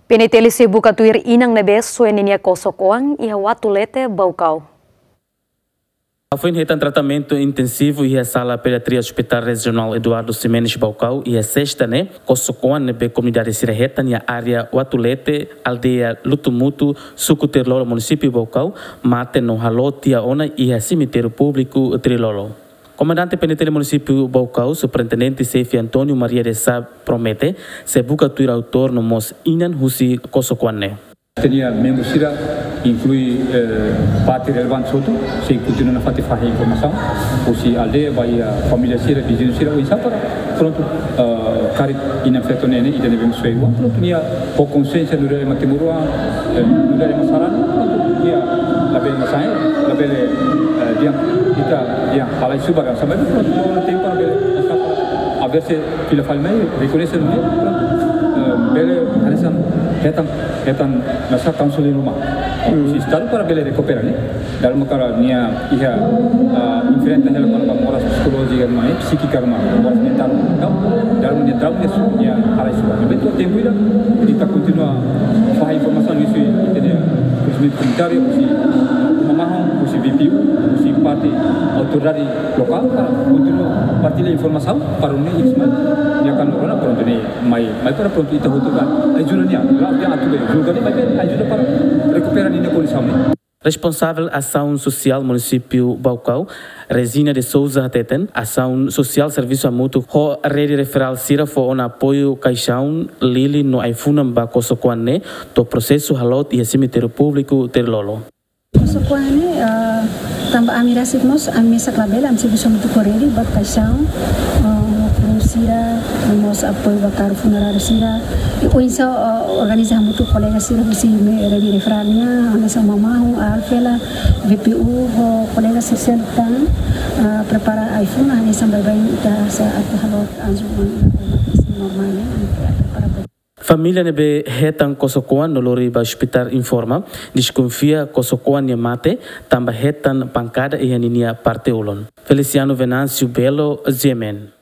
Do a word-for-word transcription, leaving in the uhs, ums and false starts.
P N T L C buka tuir inang nebe sueninia kosokoang iha watulete Baucau. Foi em tratamento intensivo e a sala pediatria Hospital Regional Eduardo Ximenes Baucau e a sexta né kosokoang nebe comunidade siraheta na área Watulete aldeia Lutumutu suku Tirlolo município Baucau mate no halo tia ona e a cemitério público Trilolo. Comandante P N T L município Baucau, superintendente Sefi Antônio Maria de Sá promete se buka tuir autor no mos inan husi kosokoang. Tenia membros sira inclui eh, parte relevante soto, se continua na fati fahi informação, ou se aldeia vai a família sira, vizinho sira, ou para pronto cari ina feto nene ida nebe musoi, ou pronto nia po consciência no rei matemurua, no rei masaran, pronto nia labe masai, labe dia kita dia halai subaga, sampai pronto no tempo para bele a ver se pila falmei reconhecer no pronto bele harisan hetan hetan nasa counseling rumah si estado para bele recuperar né dalam cara nia iha diferente hela para moras psicológica mais psíquica mais moras mental então dalam nia trauma nia halai subaga betul tempo ida kita continua faz informação isso entendeu os comunitário si mamahon si V P U si parte autoridade local para continua partilhar informação para unir isso nia kan orang pronto ni mai mai para pronto ita hutukan ajuda nia lá dia atu be juga ni mai ajuda para recuperar ni condição ni. Responsável Ação Social Município Baucau, Resina de Souza Teten, Ação Social Serviço Mútuo, ho rede referral sira fo on apoio caixão lili no aifunam ba kosokoang to processo halot e cemitério público Tirlolo. Kosokoang tambah amirasik nos amesa klabel am serviço mútuo corredi bat caixão sira nos apoio bakar funerário sira o insa organiza muito colega sira se rede referalnya ana sama mau alfela V P U colega social tan prepara iPhone ana sampai bain ita sa at halot anjuman normalnya prepara. Família nebe hetan kosokoang no lori ba hospital informa desconfia kosokoang mate tamba hetan pancada e haninia parte ulon. Feliciano Venâncio Belo, Zemen.